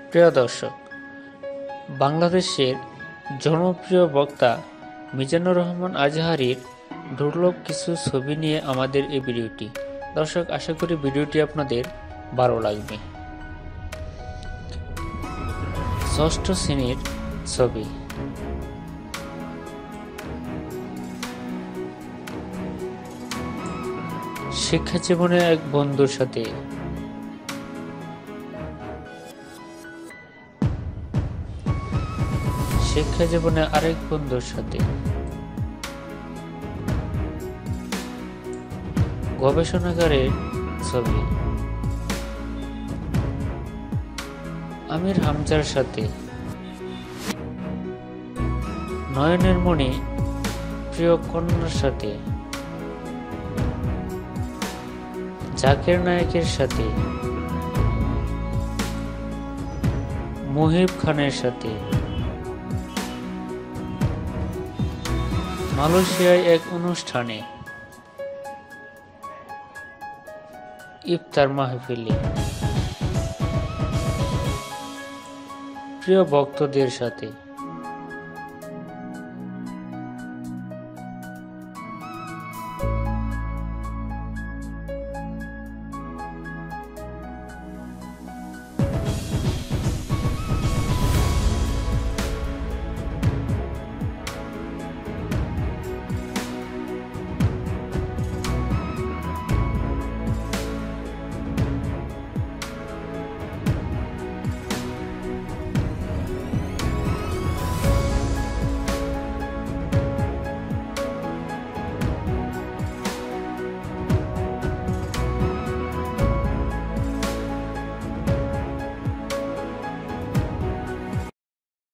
প্রিয় দর্শক, বাংলাদেশের জনপ্রিয় বক্তা মিজানুর রহমান আজহারীর দুর্লভ কিছু ছবি নিয়ে আমাদের এই ভিডিওটি। দর্শক, আশা করি ভিডিওটি আপনাদের ভালো লাগবে। ষষ্ঠ শ্রেণীর ছবি। শিক্ষা জীবনে এক বন্ধুর সাথে শিক্ষা জীবনে আরেক বন্ধুর সাথে গবেষণাগারের ছবি। আমির হামজার সাথে নয়নের মণি প্রিয় কন্যার সাথে জাকির নায়েকের সাথে মুহিব খানের সাথে মালয়েশিয়ায় এক অনুষ্ঠানে ইফতার মাহফিলে প্রিয় ভক্তদের সাথে।